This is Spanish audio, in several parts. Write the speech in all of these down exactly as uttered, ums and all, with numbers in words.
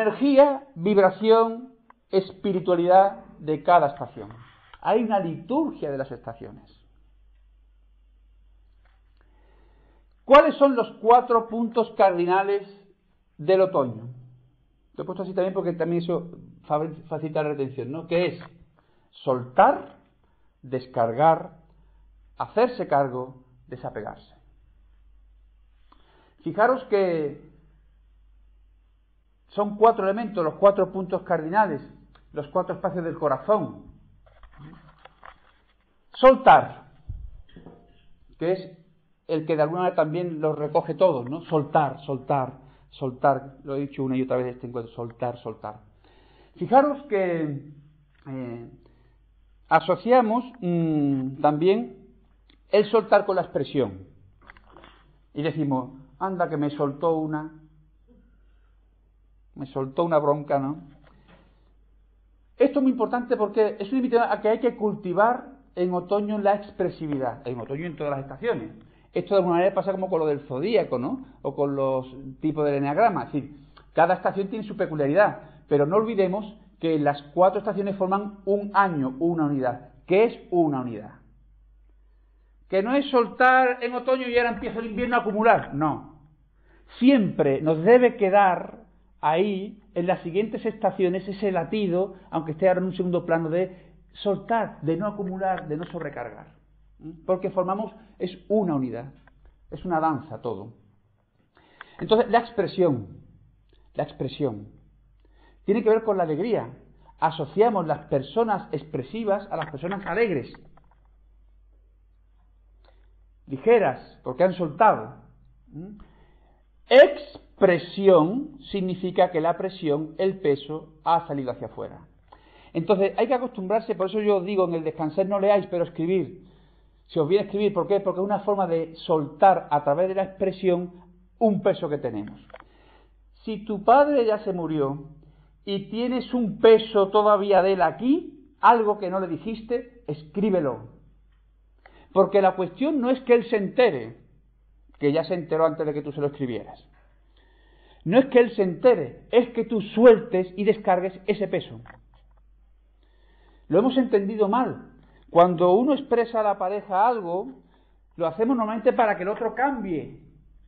energía, vibración, espiritualidad de cada estación. Hay una liturgia de las estaciones. ¿Cuáles son los cuatro puntos cardinales del otoño? Lo he puesto así también porque también eso facilita la retención, ¿no? Que es soltar, descargar, hacerse cargo, desapegarse. Fijaros que son cuatro elementos, los cuatro puntos cardinales, los cuatro espacios del corazón. Soltar, que es el que de alguna manera también los recoge todos, ¿no? Soltar, soltar, soltar. Lo he dicho una y otra vez este encuentro, soltar, soltar. Fijaros que eh, asociamos mmm, también el soltar con la expresión. Y decimos, anda que me soltó una, me soltó una bronca, ¿no? Esto es muy importante porque es una invitación a que hay que cultivar en otoño la expresividad, en otoño y en todas las estaciones. Esto de alguna manera pasa como con lo del zodíaco, ¿no? O con los tipos del eneagrama. Es decir, cada estación tiene su peculiaridad, pero no olvidemos que las cuatro estaciones forman un año, una unidad. ¿Qué es una unidad? Que no es soltar en otoño y ahora empieza el invierno a acumular. No. Siempre nos debe quedar ahí, en las siguientes estaciones, ese latido, aunque esté ahora en un segundo plano, de soltar, de no acumular, de no sobrecargar. Porque formamos, es una unidad, es una danza todo. Entonces, la expresión, la expresión, tiene que ver con la alegría. Asociamos las personas expresivas a las personas alegres, ligeras, porque han soltado. Expresión significa que la presión, el peso, ha salido hacia afuera. Entonces, hay que acostumbrarse, por eso yo os digo, en el descansar no leáis, pero escribir. Si os viene a escribir, ¿por qué? Porque es una forma de soltar a través de la expresión un peso que tenemos. Si tu padre ya se murió y tienes un peso todavía de él aquí, algo que no le dijiste, escríbelo. Porque la cuestión no es que él se entere, que ya se enteró antes de que tú se lo escribieras. No es que él se entere, es que tú sueltes y descargues ese peso. Lo hemos entendido mal. Cuando uno expresa a la pareja algo, lo hacemos normalmente para que el otro cambie.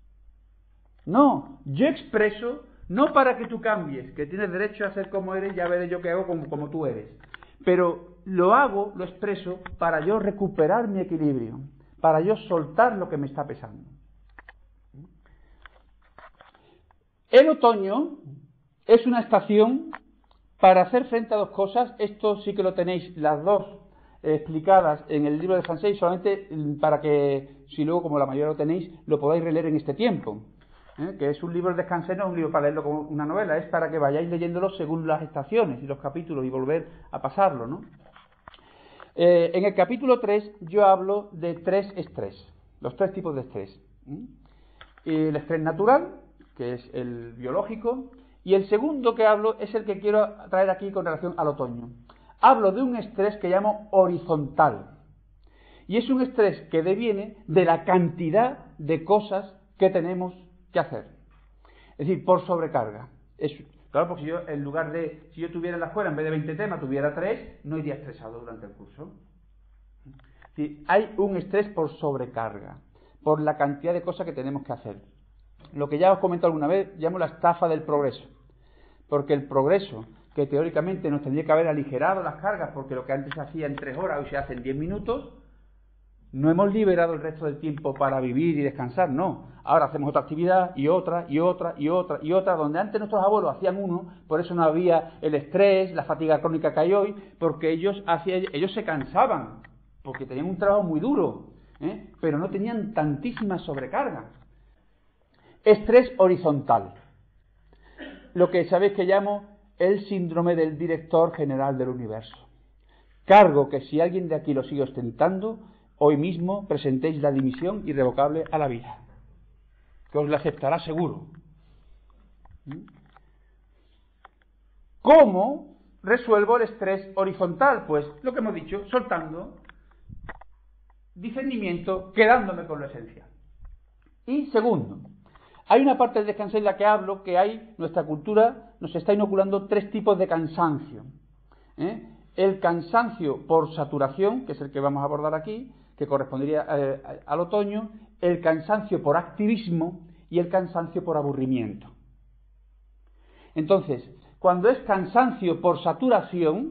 No, yo expreso no para que tú cambies, que tienes derecho a ser como eres, ya veré yo qué hago como, como tú eres. Pero lo hago, lo expreso para yo recuperar mi equilibrio, para yo soltar lo que me está pesando. El otoño es una estación para hacer frente a dos cosas. Esto sí que lo tenéis las dos explicadas en el libro de Francés, solamente para que, si luego como la mayoría lo tenéis, lo podáis releer en este tiempo, ¿eh? Que es un libro de descanso, no es un libro para leerlo como una novela, es para que vayáis leyéndolo según las estaciones y los capítulos y volver a pasarlo, ¿no? Eh, en el capítulo tres yo hablo de tres estrés, los tres tipos de estrés. ¿eh? El estrés natural, que es el biológico, y el segundo que hablo es el que quiero traer aquí con relación al otoño. Hablo de un estrés que llamo horizontal. Y es un estrés que deviene de la cantidad de cosas que tenemos que hacer. Es decir, por sobrecarga. Es, claro, porque si yo, en lugar de, si yo tuviera en la escuela, en vez de veinte temas, tuviera tres, no iría estresado durante el curso. Es decir, hay un estrés por sobrecarga, por la cantidad de cosas que tenemos que hacer. Lo que ya os comento alguna vez, llamo la estafa del progreso. Porque el progreso, que teóricamente nos tendría que haber aligerado las cargas, porque lo que antes se hacía en tres horas, hoy se hace en diez minutos, no hemos liberado el resto del tiempo para vivir y descansar, no. Ahora hacemos otra actividad, y otra, y otra, y otra, y otra, donde antes nuestros abuelos hacían uno, por eso no había el estrés, la fatiga crónica que hay hoy, porque ellos, hacían, ellos se cansaban, porque tenían un trabajo muy duro, ¿eh? pero no tenían tantísima sobrecarga. Estrés horizontal. Lo que sabéis que llamo el síndrome del director general del universo. Cargo que si alguien de aquí lo sigue ostentando, hoy mismo presentéis la dimisión irrevocable a la vida, que os la aceptará seguro. ¿Cómo resuelvo el estrés horizontal? Pues lo que hemos dicho, soltando, discernimiento, quedándome con lo esencial. Y segundo, Hay una parte del descanso en la que hablo que hay, nuestra cultura nos está inoculando tres tipos de cansancio. ¿eh? El cansancio por saturación, que es el que vamos a abordar aquí, que correspondería eh, al otoño, el cansancio por activismo y el cansancio por aburrimiento. Entonces, cuando es cansancio por saturación,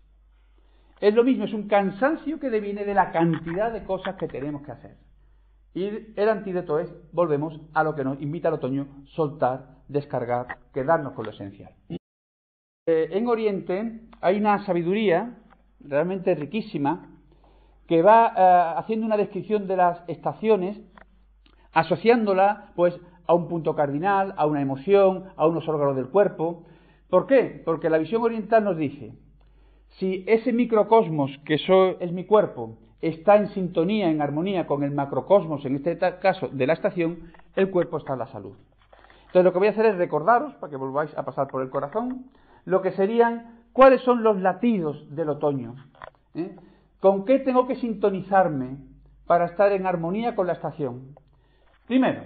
es lo mismo, es un cansancio que deviene de la cantidad de cosas que tenemos que hacer. Y el antídoto es, volvemos a lo que nos invita el otoño, soltar, descargar, quedarnos con lo esencial. Eh, en Oriente hay una sabiduría realmente riquísima que va eh, haciendo una descripción de las estaciones, asociándola pues a un punto cardinal, a una emoción, a unos órganos del cuerpo. ¿Por qué? Porque la visión oriental nos dice, si ese microcosmos que eso es mi cuerpo está en sintonía, en armonía con el macrocosmos, en este caso de la estación, el cuerpo está en la salud. Entonces lo que voy a hacer es recordaros, para que volváis a pasar por el corazón, lo que serían, cuáles son los latidos del otoño. ¿eh? ¿Con qué tengo que sintonizarme para estar en armonía con la estación? Primero,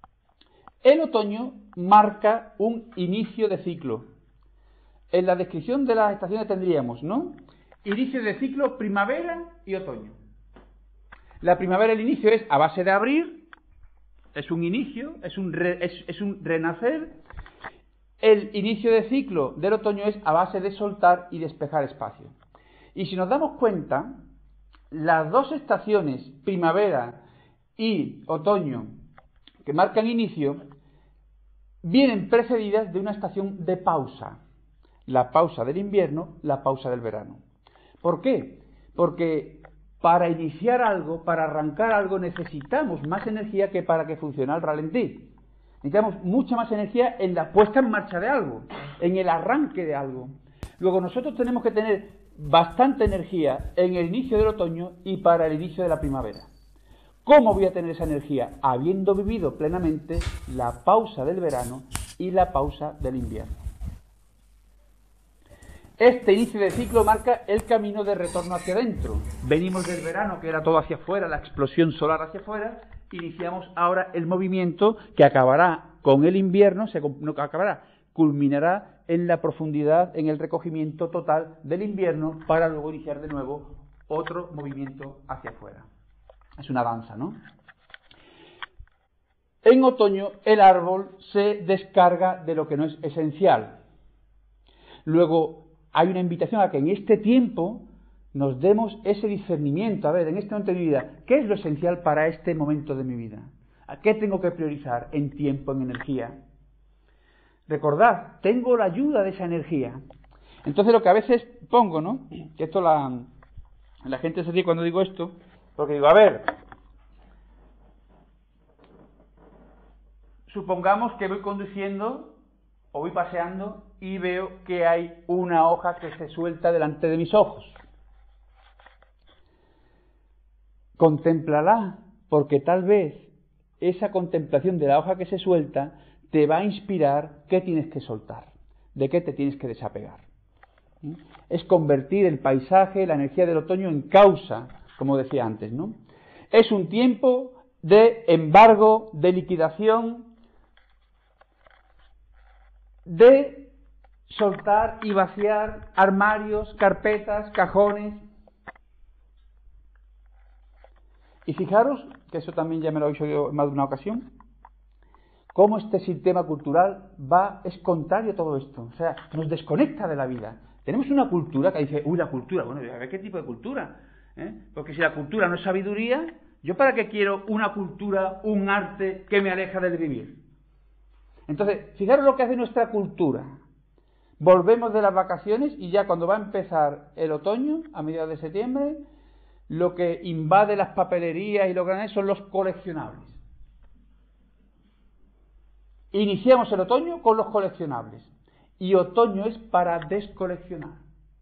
el otoño marca un inicio de ciclo. En la descripción de las estaciones tendríamos, ¿no? Inicio de ciclo, primavera y otoño. La primavera, el inicio es a base de abrir, es un inicio, es un, re, es, es un renacer. El inicio de ciclo del otoño es a base de soltar y despejar espacio. Y si nos damos cuenta, las dos estaciones, primavera y otoño, que marcan inicio, vienen precedidas de una estación de pausa. La pausa del invierno, la pausa del verano. ¿Por qué? Porque para iniciar algo, para arrancar algo, necesitamos más energía que para que funcione al ralentí. Necesitamos mucha más energía en la puesta en marcha de algo, en el arranque de algo. Luego nosotros tenemos que tener bastante energía en el inicio del otoño y para el inicio de la primavera. ¿Cómo voy a tener esa energía? Habiendo vivido plenamente la pausa del verano y la pausa del invierno. Este inicio de ciclo marca el camino de retorno hacia adentro. Venimos del verano, que era todo hacia afuera, la explosión solar hacia afuera, iniciamos ahora el movimiento que acabará con el invierno, se, no acabará, culminará en la profundidad, en el recogimiento total del invierno, para luego iniciar de nuevo otro movimiento hacia afuera. Es una danza, ¿no? En otoño el árbol se descarga de lo que no es esencial. Luego hay una invitación a que en este tiempo nos demos ese discernimiento. A ver, en este momento de mi vida, ¿qué es lo esencial para este momento de mi vida? ¿A qué tengo que priorizar en tiempo, en energía? Recordad, tengo la ayuda de esa energía. Entonces lo que a veces pongo, ¿no? Que esto la, la gente se ríe cuando digo esto, porque digo, a ver, supongamos que voy conduciendo o voy paseando y veo que hay una hoja que se suelta delante de mis ojos. Contémplala, porque tal vez esa contemplación de la hoja que se suelta te va a inspirar qué tienes que soltar, de qué te tienes que desapegar. ¿Sí? Es convertir el paisaje, la energía del otoño en causa, como decía antes, ¿no? Es un tiempo de embargo, de liquidación, de soltar y vaciar armarios, carpetas, cajones. Y fijaros, que eso también ya me lo habéis oído en más de una ocasión, cómo este sistema cultural va, es contrario a todo esto, o sea, nos desconecta de la vida. Tenemos una cultura que dice, uy, la cultura, bueno, a ver qué tipo de cultura, ¿eh? Porque si la cultura no es sabiduría, ¿yo para qué quiero una cultura, un arte que me aleja del vivir? Entonces, fijaros lo que hace nuestra cultura. Volvemos de las vacaciones y ya cuando va a empezar el otoño, a mediados de septiembre, lo que invade las papelerías y los grandes son los coleccionables. Iniciamos el otoño con los coleccionables. Y otoño es para descoleccionar.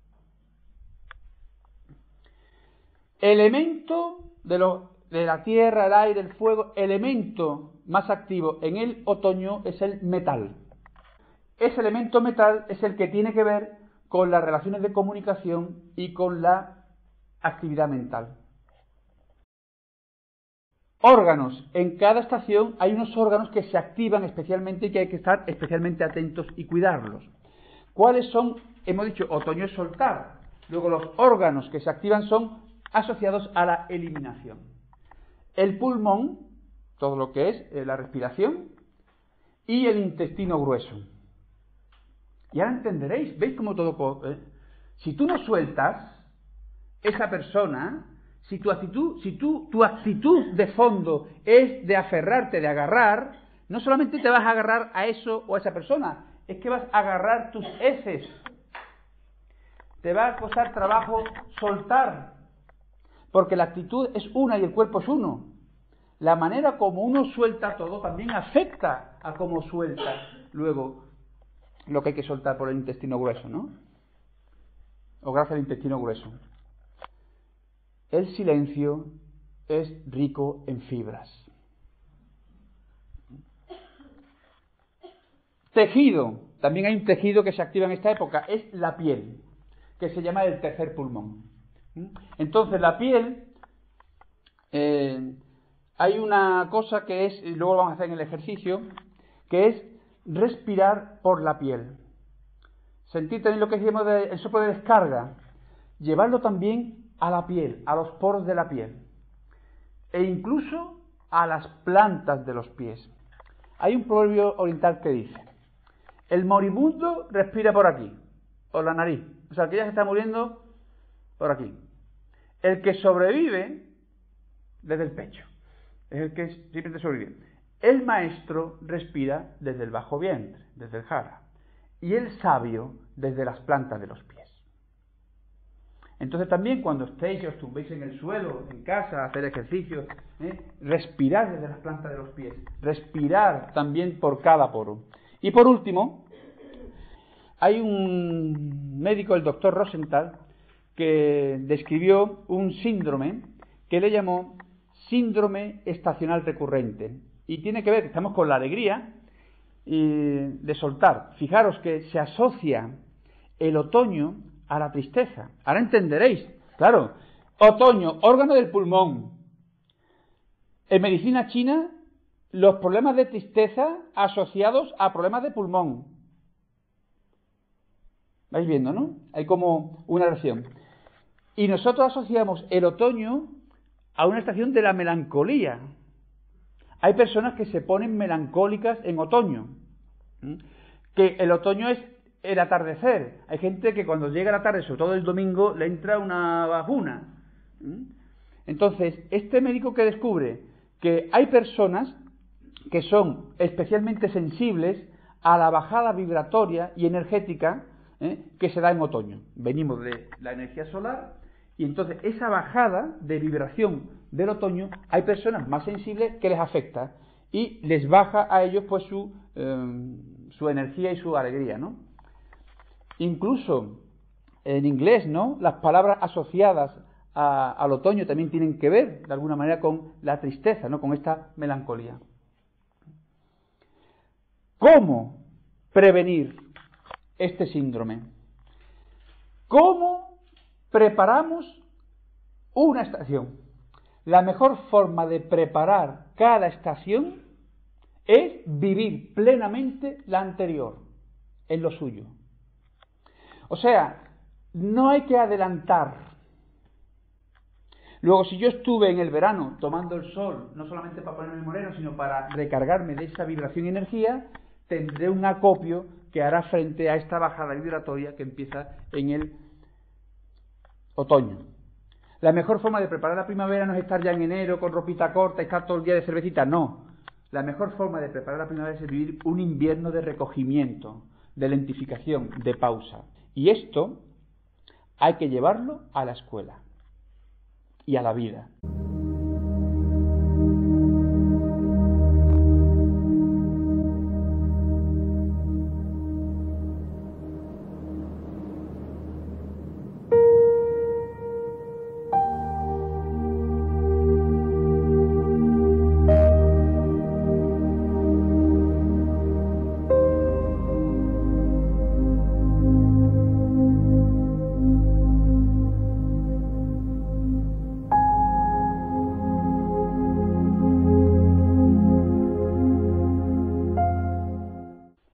Elemento de, lo, de la tierra, el aire, el fuego, elemento más activo en el otoño es el metal. Ese elemento metal es el que tiene que ver con las relaciones de comunicación y con la actividad mental. órganos. En cada estación hay unos órganos que se activan especialmente y que hay que estar especialmente atentos y cuidarlos. ¿Cuáles son? Hemos dicho, otoño es soltar. Luego los órganos que se activan son asociados a la eliminación. El pulmón, todo lo que es eh, la respiración, y el intestino grueso. Y ahora entenderéis, ¿veis cómo todo? Eh? Si tú no sueltas, esa persona, si tu actitud, si tú, tu actitud de fondo es de aferrarte, de agarrar, no solamente te vas a agarrar a eso o a esa persona, es que vas a agarrar tus heces. Te va a costar trabajo soltar, porque la actitud es una y el cuerpo es uno. La manera como uno suelta todo también afecta a cómo suelta luego lo que hay que soltar por el intestino grueso, ¿no? O gracias al intestino grueso. El silencio es rico en fibras. Tejido. También hay un tejido que se activa en esta época. Es la piel, que se llama el tercer pulmón. Entonces la piel... Eh, hay una cosa que es, y luego lo vamos a hacer en el ejercicio, que es respirar por la piel. Sentir también lo que decimos del soplo de descarga. Llevarlo también a la piel, a los poros de la piel. E incluso a las plantas de los pies. Hay un proverbio oriental que dice, el moribundo respira por aquí, por la nariz. O sea, el que ya se está muriendo, por aquí. El que sobrevive, desde el pecho. Es el que simplemente sobrevive. El maestro respira desde el bajo vientre, desde el jara. Y el sabio desde las plantas de los pies. Entonces también cuando estéis y os tumbéis en el suelo, en casa, a hacer ejercicios, ¿eh? respirar desde las plantas de los pies. Respirar también por cada poro. Y por último, hay un médico, el doctor Rosenthal, que describió un síndrome que le llamó síndrome estacional recurrente. Y tiene que ver que estamos con la alegría y de soltar. Fijaros que se asocia el otoño a la tristeza. Ahora entenderéis. Claro, otoño, órgano del pulmón. En medicina china, los problemas de tristeza asociados a problemas de pulmón. ¿Vais viendo, no? Hay como una relación. Y nosotros asociamos el otoño a una estación de la melancolía. Hay personas que se ponen melancólicas en otoño. ¿Mm? Que el otoño es el atardecer. Hay gente que cuando llega la tarde, sobre todo el domingo, le entra una bajuna. ¿Mm? Entonces, este médico que descubre que hay personas que son especialmente sensibles a la bajada vibratoria y energética ¿eh? que se da en otoño. Venimos de la energía solar y entonces esa bajada de vibración del otoño hay personas más sensibles que les afecta y les baja a ellos pues su, eh, su energía y su alegría, ¿no? Incluso en inglés, ¿no? Las palabras asociadas a, al otoño también tienen que ver de alguna manera con la tristeza, ¿no? Con esta melancolía. ¿Cómo prevenir este síndrome? ¿Cómo preparamos una estación? La mejor forma de preparar cada estación es vivir plenamente la anterior, en lo suyo. O sea, no hay que adelantar. Luego, si yo estuve en el verano tomando el sol, no solamente para ponerme moreno, sino para recargarme de esa vibración y energía, tendré un acopio que hará frente a esta bajada vibratoria que empieza en el otoño. La mejor forma de preparar la primavera no es estar ya en enero con ropita corta y estar todo el día de cervecita, no. La mejor forma de preparar la primavera es vivir un invierno de recogimiento, de lentificación, de pausa. Y esto hay que llevarlo a la escuela y a la vida.